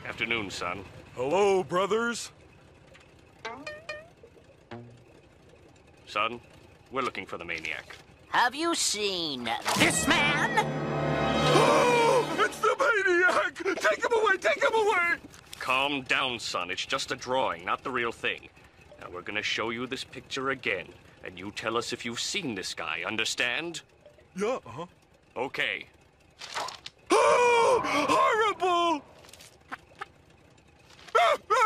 Afternoon, son. Hello, brothers. Son, we're looking for the maniac. Have you seen this man? Oh, it's the maniac! Take him away! Take him away! Calm down, son. It's just a drawing, not the real thing. Now we're gonna show you this picture again, and you tell us if you've seen this guy, understand? Yeah, uh-huh. Okay. Oh, horrible!